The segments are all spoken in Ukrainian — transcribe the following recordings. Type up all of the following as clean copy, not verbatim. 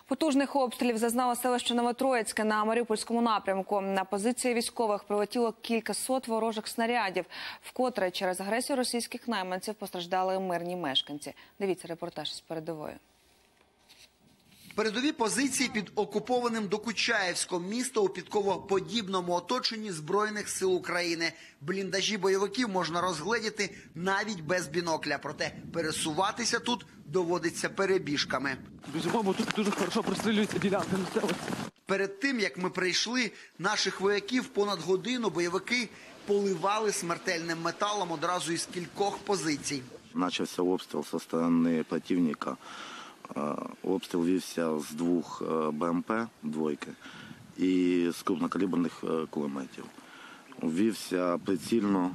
Потужних обстрілів зазнало селище Новотроїцьке на Маріупольському напрямку. На позиції військових прилетіло кількасот ворожих снарядів. Вкотре через агресію російських найманців постраждали мирні мешканці. Дивіться репортаж з передової. Передові позиції під окупованим Докучаєвськом, місто у підковоподібному оточенні Збройних сил України. Бліндажі бойовиків можна розгледіти навіть без бінокля, проте пересуватися тут доводиться перебіжками. Біжимо, тут дуже хорошо прострілюється ділянка місцевості. Перед тим, як ми прийшли, наших вояків понад годину бойовики поливали смертельним металом одразу із кількох позицій. Почався обстріл зі сторони противника. Обстріл вівся з двох БМП, двойки, і з крупнокаліберних кулеметів. Вівся прицільно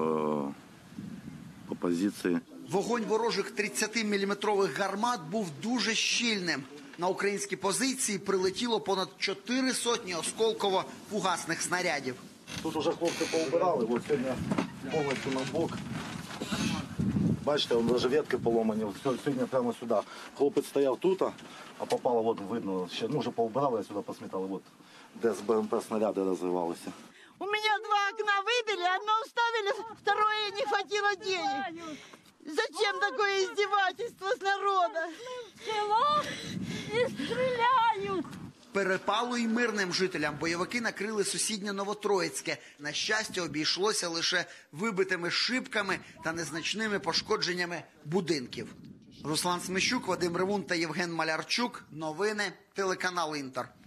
по позиції. Вогонь ворожих 30-мм гармат був дуже щільним. На українські позиції прилетіло понад 4 сотні осколково-фугасних снарядів. Тут вже хлопці поубирали, от сьогодні повністю на бок. Бачите, навіть ветки поломані, сьогодні прямо сюди. Хлопець стояв тут, а попало, от видно, ще, вже поубирали, сюди посмітали, от, де з БМП снаряди розривалися. У меня 2 окна выбили, одно вставили, второе не хватило денег. Зачем такое издевательство с народа? Село не стреляют. Перепалу й мирним жителям бойовики накрили сусіднє Новотроїцьке. На щастя, обійшлося лише вибитими шибками та незначними пошкодженнями будинків. Руслан Смещук, Вадим Ревун та Євген Малярчук. Новини, телеканал «Інтер».